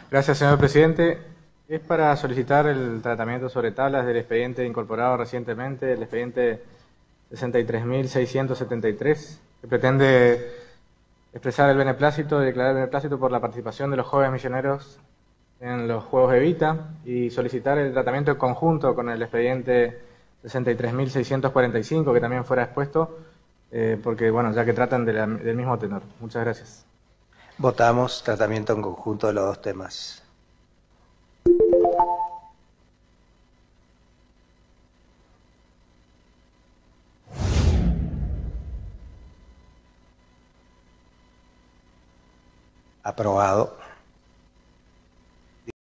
Gracias, señor presidente. Es para solicitar el tratamiento sobre tablas del expediente incorporado recientemente, el expediente 63.673, que pretende expresar el beneplácito, declarar el beneplácito por la participación de los jóvenes misioneros en los Juegos Evita y solicitar el tratamiento en conjunto con el expediente 63.645, que también fuera expuesto, porque, bueno, ya que tratan del mismo tenor. Muchas gracias. Votamos tratamiento en conjunto de los dos temas. Aprobado.